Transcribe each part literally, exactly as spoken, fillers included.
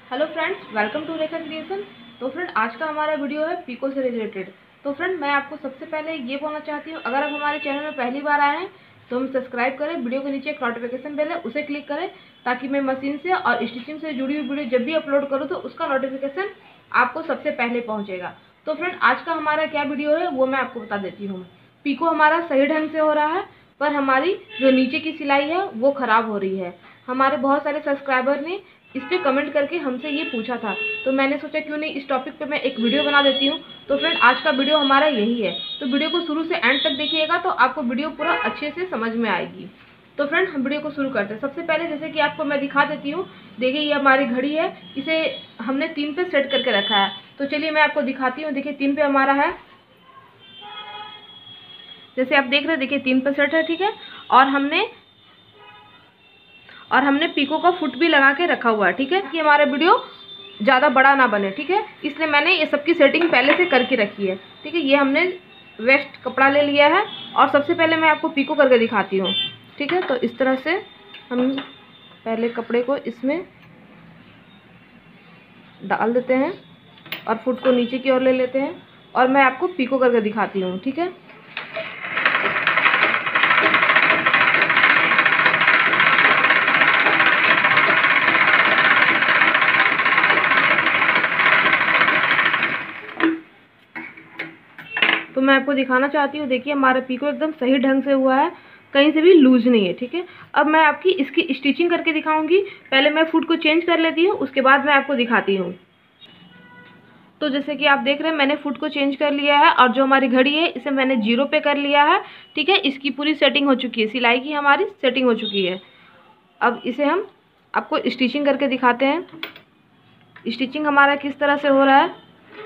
Hello friends, welcome to Rekha creation. तो friend, आज का हमारा वीडियो है पीको से रिलेटेड। तो फ्रेंड, मैं आपको सबसे पहले ये बोलना चाहती हूँ, अगर आप हमारे चैनल में पहली बार आए हैं तो हम सब्सक्राइब करें, वीडियो के नीचे एक नोटिफिकेशन बेल है उसे क्लिक करें, ताकि मैं मशीन से और स्टिचिंग से जुड़ी हुई वीडियो जब भी अपलोड करूँ तो उसका नोटिफिकेशन आपको सबसे पहले पहुँचेगा। तो फ्रेंड, आज का हमारा क्या वीडियो है वो मैं आपको बता देती हूँ। पीको हमारा सही ढंग से हो रहा है, पर हमारी जो नीचे की सिलाई है वो ख़राब हो रही है। हमारे बहुत सारे सब्सक्राइबर ने इस पे कमेंट करके हमसे ये पूछा था, तो मैंने सोचा क्यों नहीं इस टॉपिक पे मैं एक वीडियो बना देती हूँ। तो फ्रेंड, आज का वीडियो हमारा यही है, तो वीडियो को शुरू से एंड तक देखिएगा तो आपको वीडियो पूरा अच्छे से समझ में आएगी। तो फ्रेंड, हम वीडियो को शुरू करते हैं। सबसे पहले जैसे कि आपको मैं दिखा देती हूँ, देखिए ये हमारी घड़ी है, इसे हमने तीन पे सेट करके रखा है। तो चलिए मैं आपको दिखाती हूँ। देखिए तीन पे हमारा है, जैसे आप देख रहे हैं, देखिए तीन पे सेट है, ठीक है। और हमने और हमने पीको का फुट भी लगा के रखा हुआ है, ठीक है, कि हमारा वीडियो ज़्यादा बड़ा ना बने, ठीक है। इसलिए मैंने ये सबकी सेटिंग पहले से करके रखी है, ठीक है। ये हमने वेस्ट कपड़ा ले लिया है और सबसे पहले मैं आपको पीको करके दिखाती हूँ, ठीक है। तो इस तरह से हम पहले कपड़े को इसमें डाल देते हैं और फुट को नीचे की ओर ले लेते हैं और मैं आपको पीको करके दिखाती हूँ, ठीक है। तो मैं आपको दिखाना चाहती हूँ, देखिए हमारा पीको एकदम सही ढंग से हुआ है, कहीं से भी लूज नहीं है, ठीक है। अब मैं आपकी इसकी स्टिचिंग करके दिखाऊंगी। पहले मैं फुट को चेंज कर लेती हूँ, उसके बाद मैं आपको दिखाती हूँ। तो जैसे कि आप देख रहे हैं, मैंने फुट को चेंज कर लिया है और जो हमारी घड़ी है इसे मैंने जीरो पे कर लिया है, ठीक है। इसकी पूरी सेटिंग हो चुकी है, सिलाई की हमारी सेटिंग हो चुकी है। अब इसे हम आपको स्टिचिंग करके दिखाते हैं। स्टिचिंग हमारा किस तरह से हो रहा है,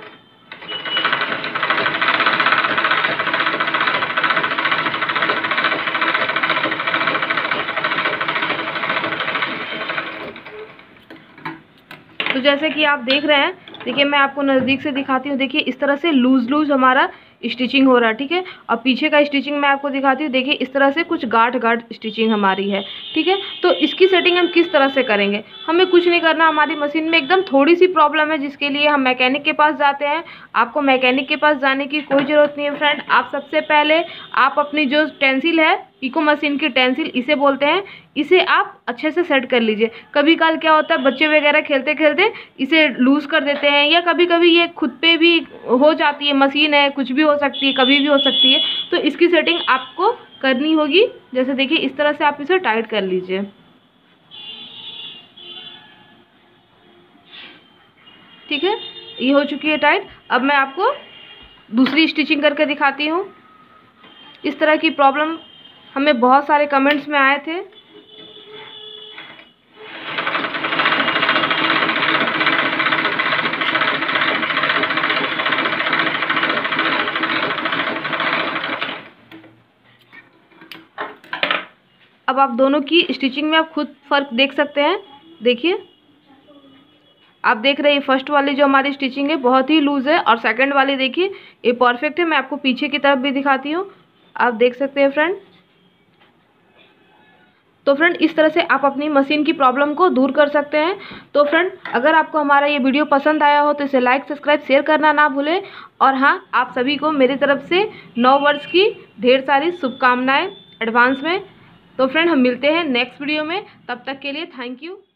तो जैसे कि आप देख रहे हैं, देखिए मैं आपको नज़दीक से दिखाती हूँ। देखिए इस तरह से लूज लूज हमारा स्टिचिंग हो रहा है, ठीक है। और पीछे का स्टिचिंग मैं आपको दिखाती हूँ। देखिए इस तरह से कुछ गाढ़ गाढ़ स्टिचिंग हमारी है, ठीक है। तो इसकी सेटिंग हम किस तरह से करेंगे, हमें कुछ नहीं करना। हमारी मशीन में एकदम थोड़ी सी प्रॉब्लम है, जिसके लिए हम मैकेनिक के पास जाते हैं। आपको मैकेनिक के पास जाने की कोई ज़रूरत नहीं है फ्रेंड। आप सबसे पहले आप अपनी जो टेंसिल है, पीको मशीन की टेंसिल इसे बोलते हैं, इसे आप अच्छे से सेट कर लीजिए। कभी काल क्या होता है, बच्चे वगैरह खेलते खेलते इसे लूज़ कर देते हैं, या कभी कभी ये खुद पे भी हो जाती है। मशीन है, कुछ भी हो सकती है, कभी भी हो सकती है। तो इसकी सेटिंग आपको करनी होगी। जैसे देखिए इस तरह से आप इसे टाइट कर लीजिए, ठीक है। ये हो चुकी है टाइट। अब मैं आपको दूसरी स्टिचिंग करके दिखाती हूँ। इस तरह की प्रॉब्लम हमें बहुत सारे कमेंट्स में आए थे। अब आप दोनों की स्टिचिंग में आप खुद फर्क देख सकते हैं। देखिए आप देख रहे हैं, फर्स्ट वाली जो हमारी स्टिचिंग है बहुत ही लूज़ है, और सेकंड वाली देखिए ये परफेक्ट है। मैं आपको पीछे की तरफ भी दिखाती हूँ, आप देख सकते हैं फ्रेंड। तो फ्रेंड, इस तरह से आप अपनी मशीन की प्रॉब्लम को दूर कर सकते हैं। तो फ्रेंड, अगर आपको हमारा ये वीडियो पसंद आया हो तो इसे लाइक सब्सक्राइब शेयर करना ना भूलें। और हाँ, आप सभी को मेरी तरफ से नौ वर्ष की ढेर सारी शुभकामनाएं एडवांस में। तो फ्रेंड, हम मिलते हैं नेक्स्ट वीडियो में, तब तक के लिए थैंक यू।